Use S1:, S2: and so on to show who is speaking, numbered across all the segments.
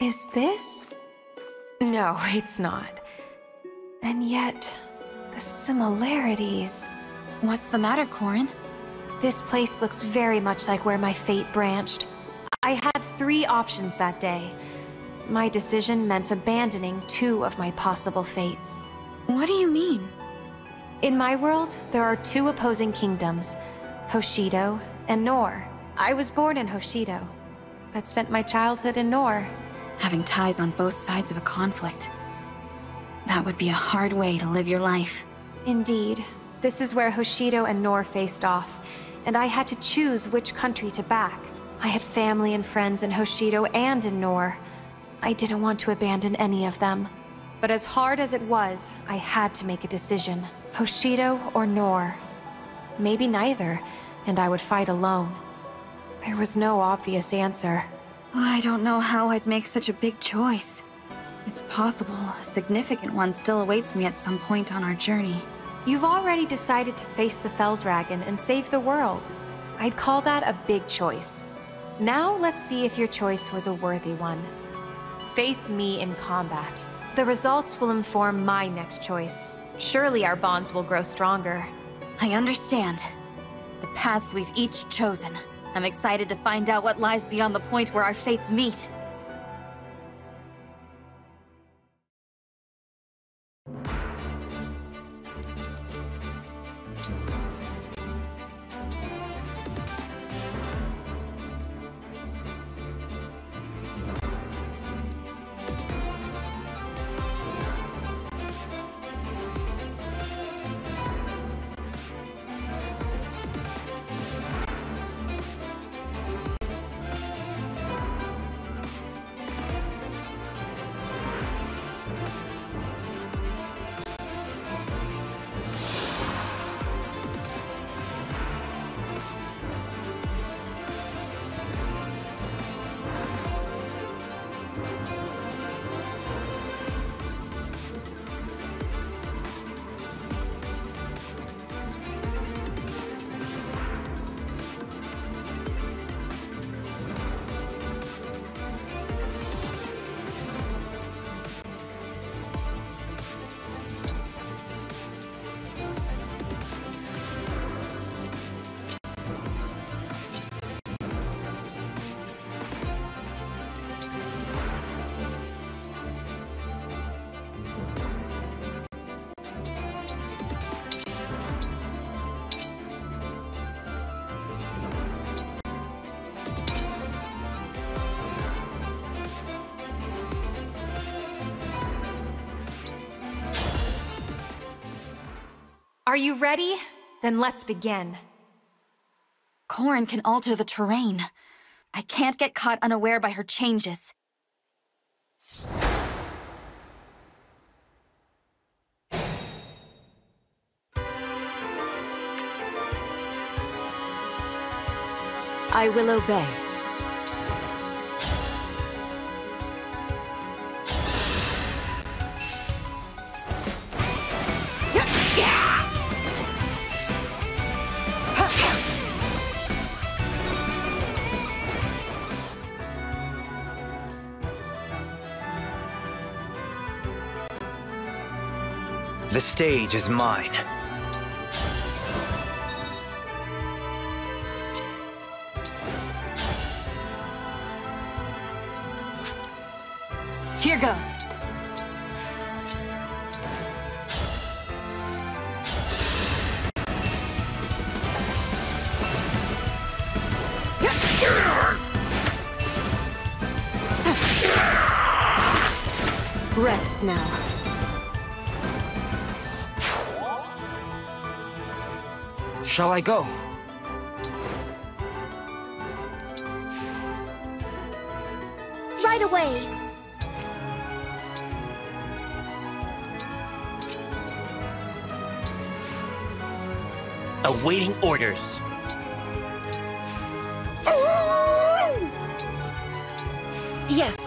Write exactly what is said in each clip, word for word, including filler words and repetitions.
S1: Is this? No, it's not. And yet, the similarities...
S2: What's the matter, Corrin?
S1: This place looks very much like where my fate branched. I had three options that day. My decision meant abandoning two of my possible fates.
S2: What do you mean?
S1: In my world, there are two opposing kingdoms, Hoshido and Nohr. I was born in Hoshido, but spent my childhood in Nohr.
S2: Having ties on both sides of a conflict. That would be a hard way to live your life.
S1: Indeed. This is where Hoshido and Nohr faced off, and I had to choose which country to back. I had family and friends in Hoshido and in Nohr. I didn't want to abandon any of them. But as hard as it was, I had to make a decision. Hoshido or Nohr? Maybe neither, and I would fight alone. There was no obvious answer.
S2: I don't know how I'd make such a big choice. It's possible a significant one still awaits me at some point on our journey.
S1: You've already decided to face the Fell Dragon and save the world. I'd call that a big choice. Now let's see if your choice was a worthy one. Face me in combat. The results will inform my next choice. Surely our bonds will grow stronger.
S2: I understand. The paths we've each chosen. I'm excited to find out what lies beyond the point where our fates meet.
S1: Are you ready? Then let's begin.
S2: Corrin can alter the terrain. I can't get caught unaware by her changes.
S3: I will obey.
S4: The stage is mine.
S2: Here goes.
S3: Rest now.
S4: Shall I go?
S5: Right away.
S4: Awaiting orders.
S2: Yes.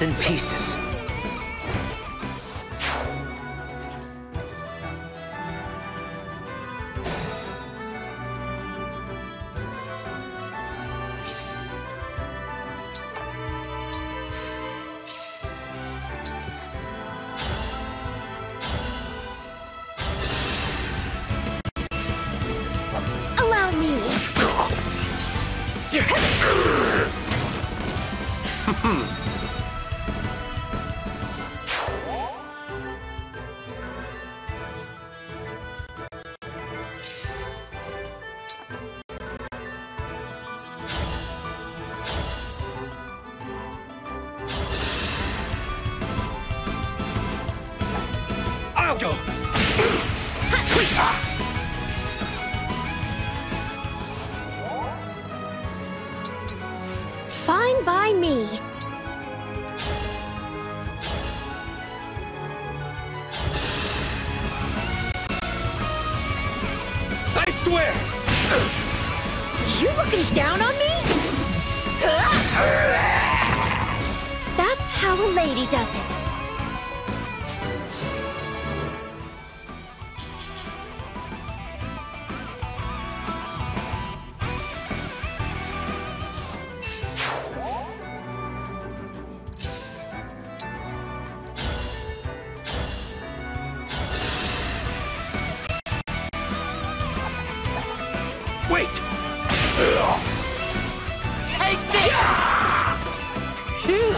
S4: in pieces.
S5: Allow me.
S4: I'll go.
S5: Fine by me.
S4: I swear!
S5: You looking down on me? That's how a lady does it.
S4: Wait! Take this! Phew.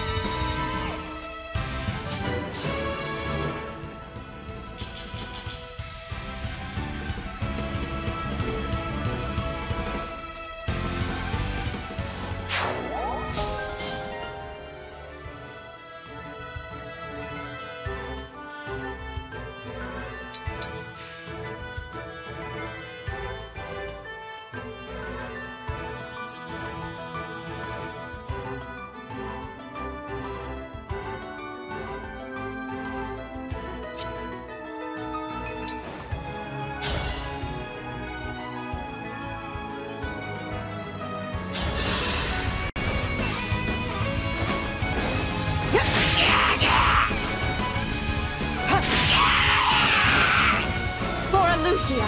S5: For Lucia.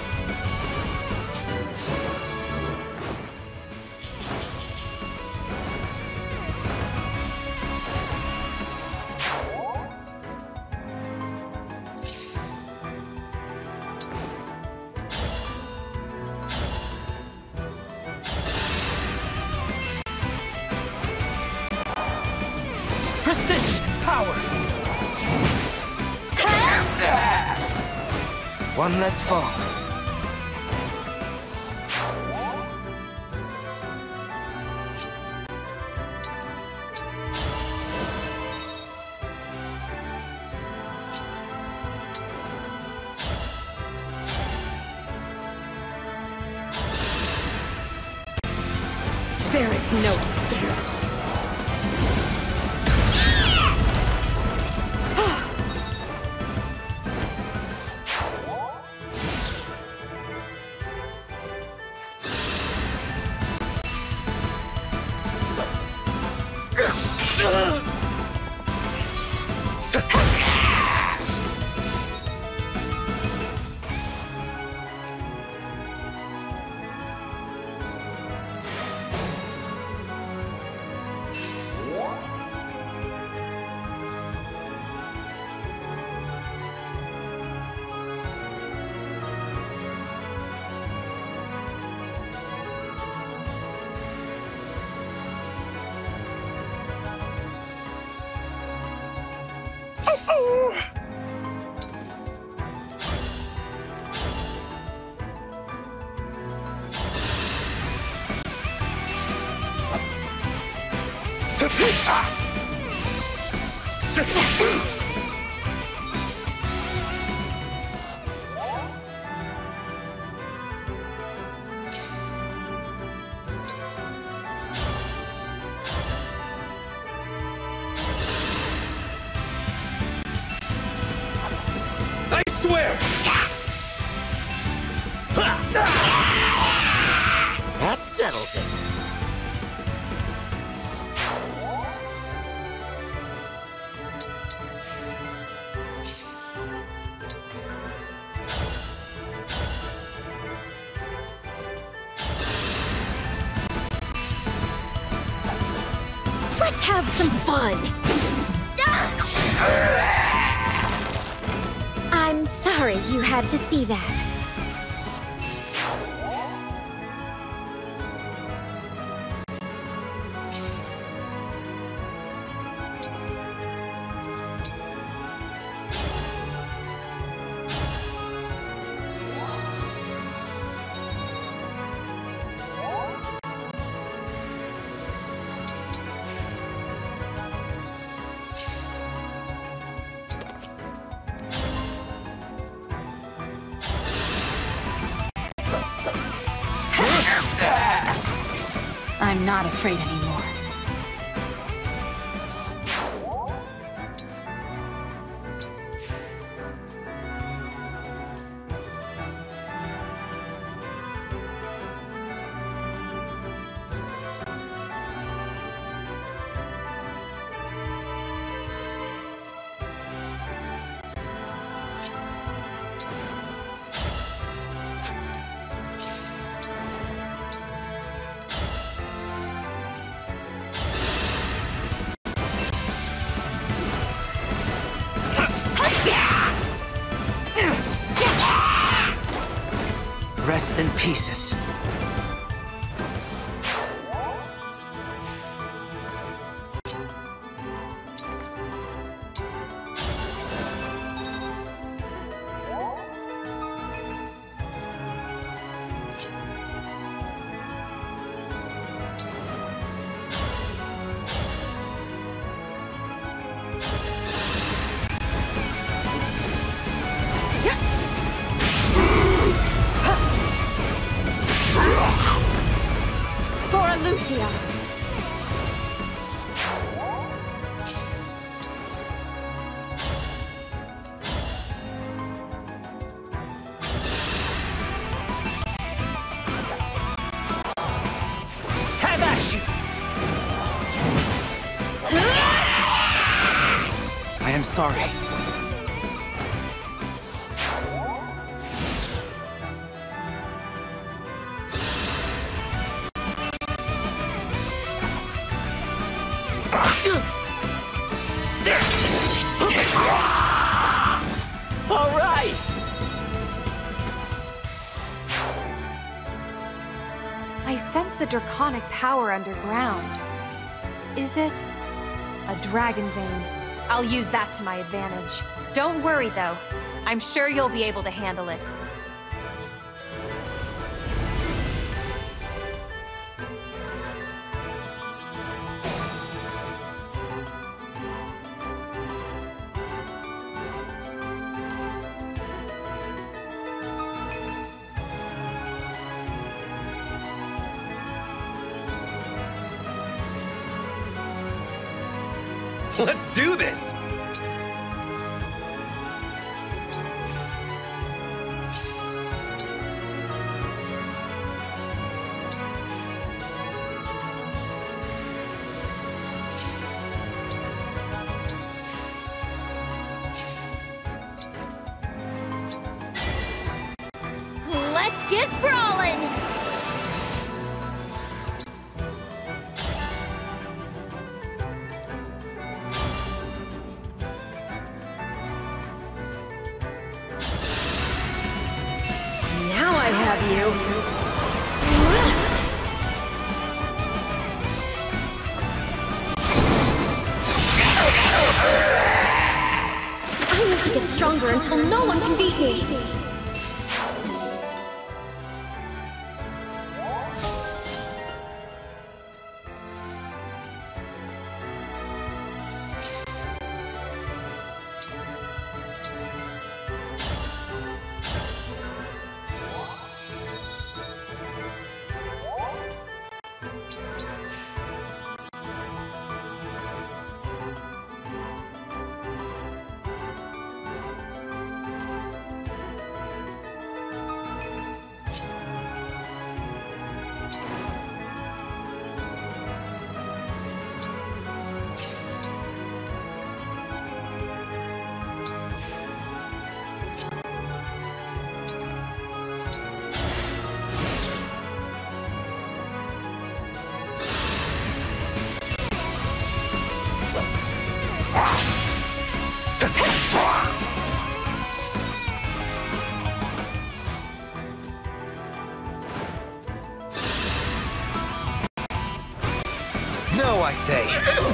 S4: Precision! Power! One less foe.
S5: There is no escape.
S4: I swear! That settles it.
S5: Let's have some fun! I'm sorry you had to see that.
S2: I'm not afraid anymore.
S4: Rest in pieces.
S5: Lucia.
S4: Have at you! I am sorry. All right.
S1: I sense a draconic power underground. Is it a dragon vein? I'll use that to my advantage. Don't worry, though. I'm sure you'll be able to handle it.
S4: Let's do this!
S5: Let's get brawling!
S3: Now I have you.
S5: I need to get stronger until no one can beat me.
S4: I say.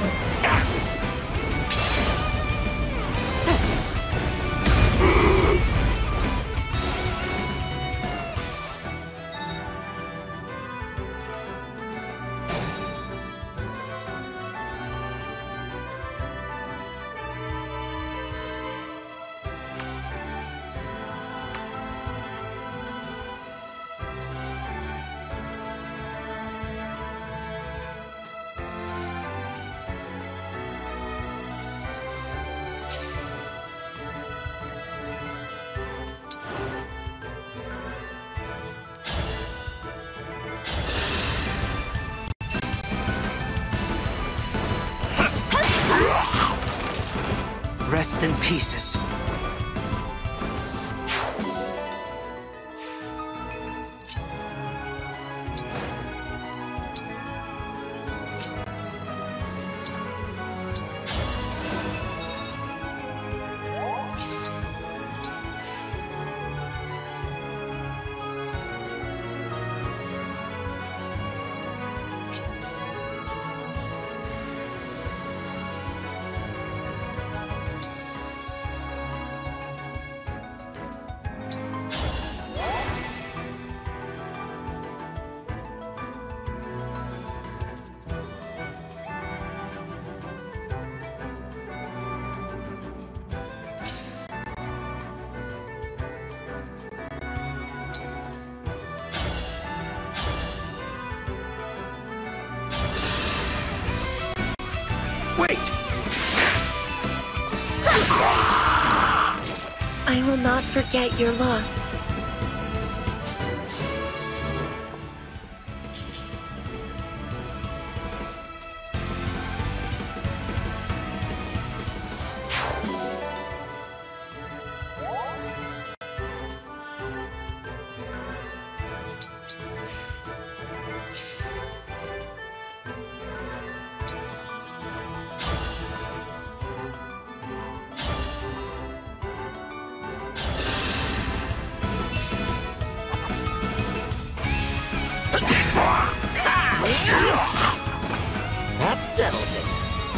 S4: Rest in pieces.
S5: I will not forget your loss.
S4: That settles it.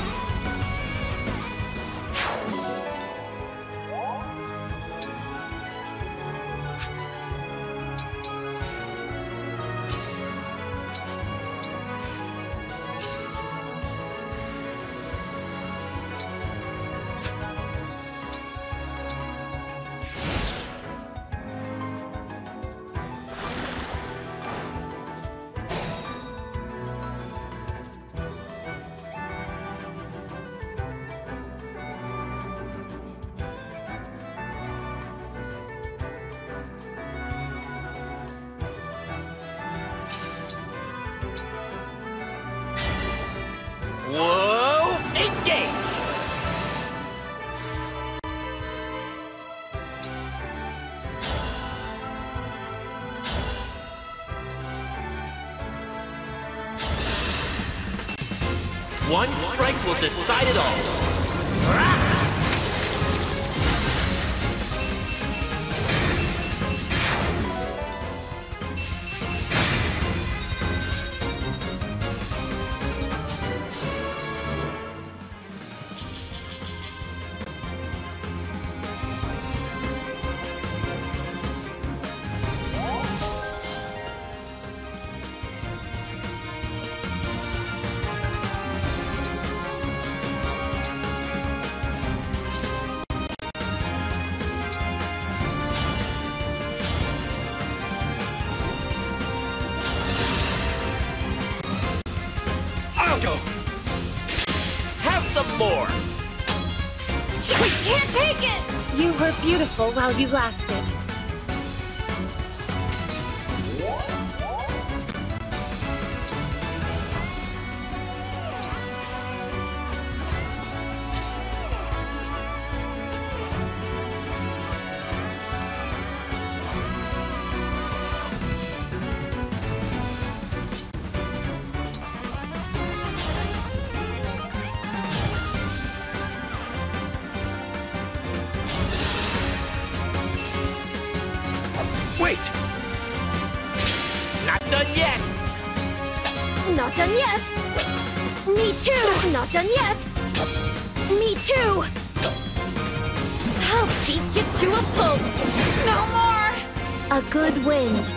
S4: Whoa! Engage! One strike will decide it all. Go. Have some more.
S5: We can't take it! You were beautiful while you lasted.
S4: Wait! Not done yet!
S5: Not done yet! Me too! Not done yet! Me too! I'll beat you to a pulp! No more! A good wind.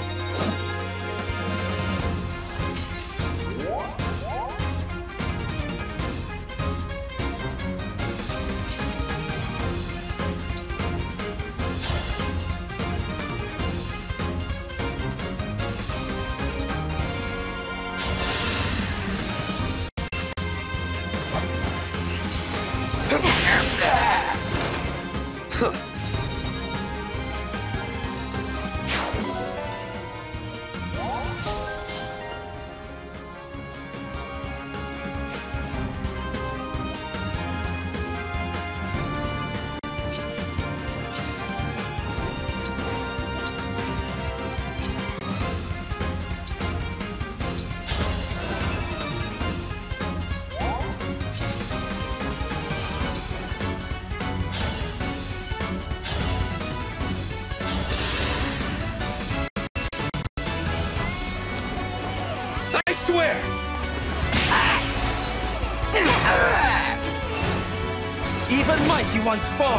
S4: Even mighty ones fall!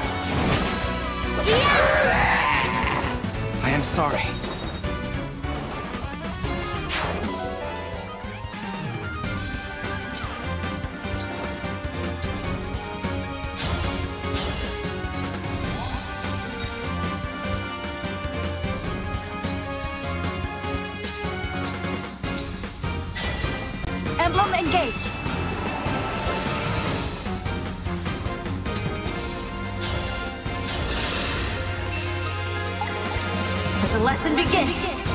S4: I am sorry.
S2: Emblem engage! Let the lesson begin!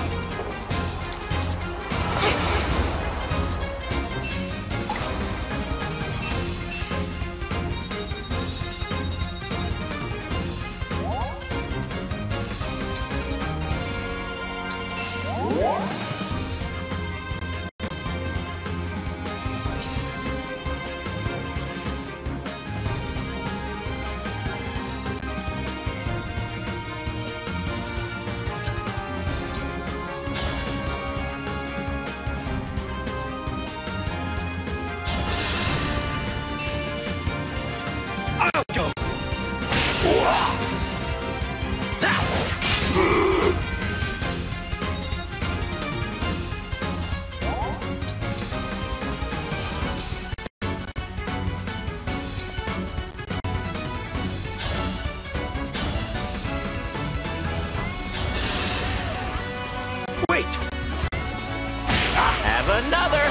S4: Wait! I have another!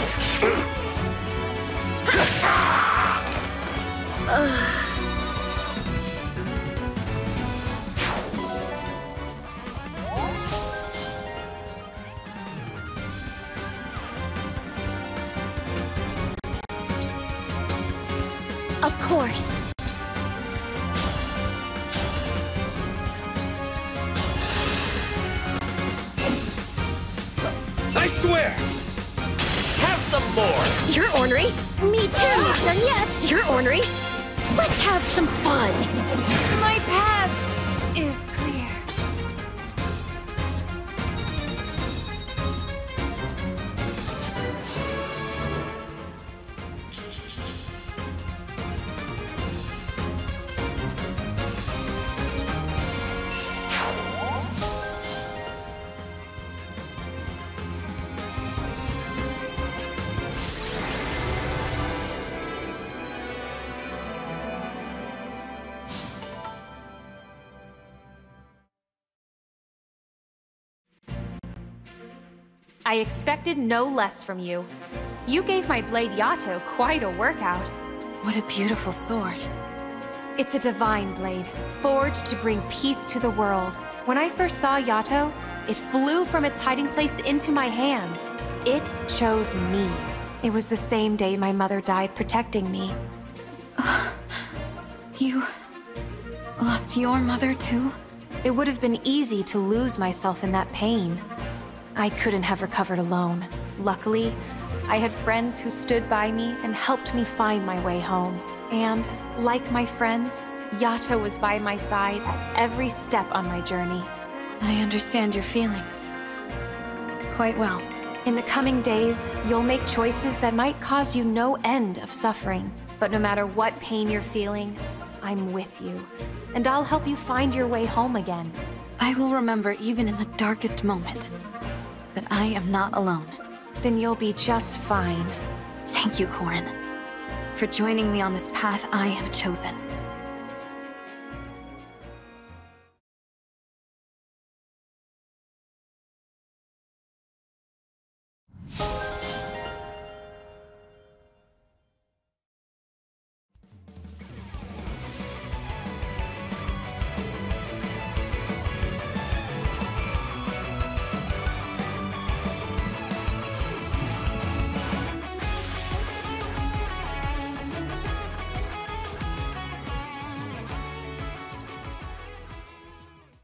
S5: Of course.
S4: I swear! Have some more!
S5: You're ornery. Me too. Not done yet. You're ornery. Let's have some fun.
S1: My path is clear. I expected no less from you. You gave my blade Yato quite a workout.
S2: What a beautiful sword.
S1: It's a divine blade, forged to bring peace to the world. When I first saw Yato, it flew from its hiding place into my hands. It chose me. It was the same day my mother died protecting me.
S2: You lost your mother too?
S1: It would have been easy to lose myself in that pain. I couldn't have recovered alone. Luckily, I had friends who stood by me and helped me find my way home. And, like my friends, Yato was by my side at every step on my journey.
S2: I understand your feelings. Quite well.
S1: In the coming days, you'll make choices that might cause you no end of suffering. But no matter what pain you're feeling, I'm with you. And I'll help you find your way home again.
S2: I will remember even in the darkest moment that I am not alone.
S1: Then you'll be just fine.
S2: Thank you, Corrin, for joining me on this path I have chosen.